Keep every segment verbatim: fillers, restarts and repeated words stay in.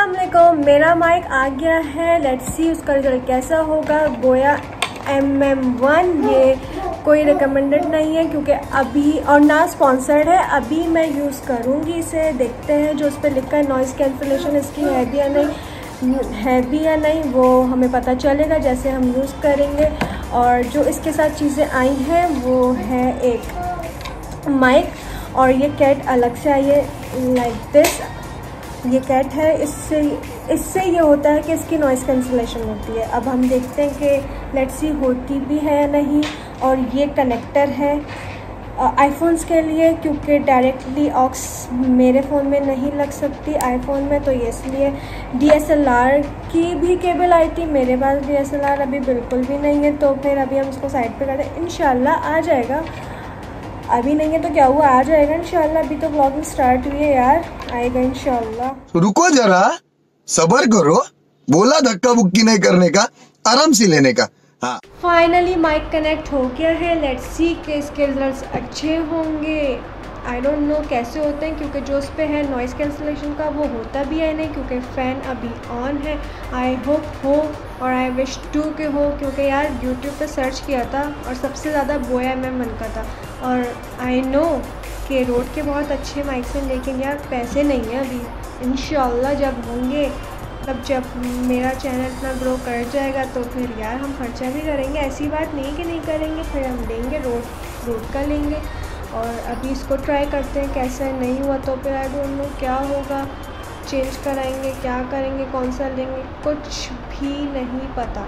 अस्सलाम वालेकुम। मेरा माइक आ गया है, लेट्स सी उसका रिजल्ट कैसा होगा। बोया एम एम वन, ये कोई रिकमेंडेड नहीं है क्योंकि अभी और ना स्पॉन्सर्ड है। अभी मैं यूज़ करूँगी इसे, देखते हैं जो उस पर लिखा है नॉइज़ कैंसलेशन इसकी है भी या नहीं है भी या नहीं वो हमें पता चलेगा जैसे हम यूज़ करेंगे। और जो इसके साथ चीज़ें आई हैं वो है एक माइक और ये कैट अलग से आई है लाइक दिस। ये कैट है, इससे इससे ये होता है कि इसकी नॉइज़ कैंसलेशन होती है। अब हम देखते हैं कि लेट्स सी होती भी है या नहीं। और ये कनेक्टर है आईफोन्स के लिए क्योंकि डायरेक्टली ऑक्स मेरे फ़ोन में नहीं लग सकती आईफोन में, तो ये इसलिए डी एस एल आर की भी केबल आई थी। मेरे पास डी एस एल आर अभी बिल्कुल भी नहीं है, तो फिर अभी हम इसको साइड पे कर दें। इंशाल्लाह आ जाएगा, अभी नहीं है तो क्या हुआ, आ जाएगा इंशाल्लाह। अभी तो व्लॉगिंग स्टार्ट हुई है यार, आएगा इंशाल्लाह। रुको जरा, सब्र करो, बोला धक्का बुक्की नहीं करने का, आराम से लेने का। हाँ, फाइनली माइक कनेक्ट हो गया है। लेट्स सी कि इसके रिजल्ट्स अच्छे होंगे। आई डोंट नो कैसे होते हैं क्योंकि जो उस पे है नॉइज़ कैंसलेशन का वो होता भी है नहीं क्योंकि फ़ैन अभी ऑन है। आई होप हो और आई विश टू के हो क्योंकि यार यूट्यूब पे सर्च किया था और सबसे ज़्यादा बोया एम एम वन का था। और आई नो कि रोड के बहुत अच्छे माइक्स हैं लेकिन यार पैसे नहीं हैं अभी। इंशाल्लाह जब होंगे तब जब मेरा चैनल इतना ग्रो कर जाएगा तो फिर यार हम खर्चा भी करेंगे। ऐसी बात नहीं कि नहीं करेंगे, फिर हम लेंगे रोड रोड का लेंगे। और अभी इसको ट्राई करते हैं, कैसा नहीं हुआ तो फिर आई डोंट नो क्या होगा, चेंज कराएंगे क्या करेंगे, कौन सा लेंगे, कुछ भी नहीं पता।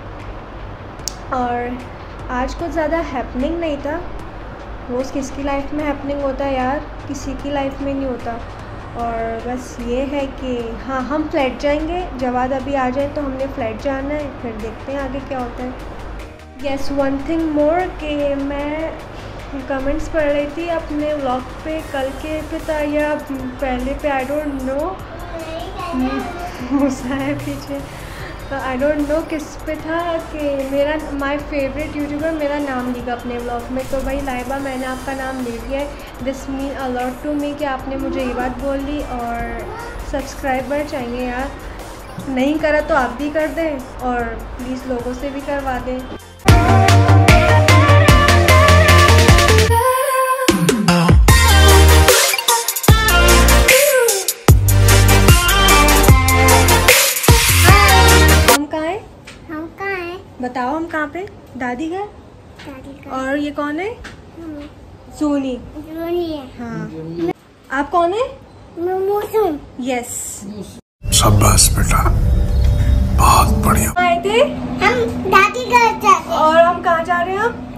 और आज कुछ ज़्यादा हैपनिंग नहीं था। रोज़ किसकी लाइफ में हैपनिंग होता है यार, किसी की लाइफ में नहीं होता। और बस ये है कि हाँ हम फ्लैट जाएंगे, जवाद अभी आ जाए तो हमने फ्लैट जाना है, फिर देखते हैं आगे क्या होता है। यस, वन थिंग मोर कि मैं कमेंट्स पढ़ रही थी अपने व्लॉग पे, कल के पे था या पहले पे आई डोंट नो, गुस्सा है पीछे, तो आई डोंट नो किस पे था कि मेरा माय फेवरेट यूट्यूबर मेरा नाम लिखा अपने व्लॉग में। तो भाई लाइबा, मैंने आपका नाम ले लिया है। This mean a lot to me कि आपने मुझे ये बात बोल दी। और सब्सक्राइबर चाहिए यार, नहीं करा तो आप भी कर दें और प्लीज़ लोगों से भी करवा दें। बताओ हम कहाँ पे? दादी घर। दादी घर। और ये कौन है? सोनी। सोनी है। हाँ। आप कौन है? मौसम। यस। शाबाश बेटा, बहुत बढ़िया। आए थे हम दादी घर जा रहे हैं। और हम कहाँ जा रहे हैं? हम